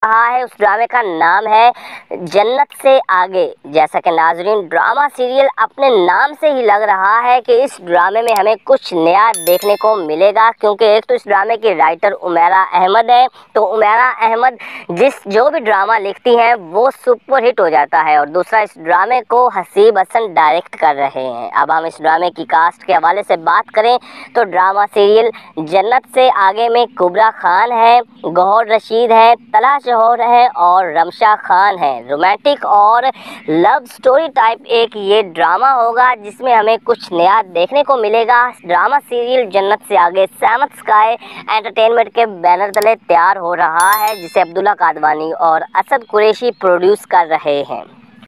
रहा है। उस ड्रामे का नाम है जन्नत से आगे। जैसा कि नाजरीन, ड्रामा सीरियल अपने नाम से ही लग रहा है कि इस ड्रामे में हमें कुछ नया देखने को मिलेगा, क्योंकि एक तो इस ड्रामे की राइटर उमैरा अहमद है। तो उमैरा अहमद जो भी ड्रामा लिखती हैं वो सुपर हिट हो जाता है, और दूसरा इस ड्रामे को हसीब हसन डायरेक्ट कर रहे हैं। अब हम इस ड्रामे की कास्ट के हवाले से बात करें तो ड्रामा सीरियल जन्नत से आगे में कुबरा खान है, गौहर रशीद है, तला जौहर है और रमशा खान है। रोमांटिक और लव स्टोरी टाइप एक ये ड्रामा होगा जिसमें हमें कुछ नया देखने को मिलेगा। ड्रामा सीरियल जन्नत से आगे सहमत स्काई एंटरटेनमेंट के बैनर तले तैयार हो रहा है, जिसे अब्दुल्ला कादवानी और असद कुरैशी प्रोड्यूस कर रहे हैं।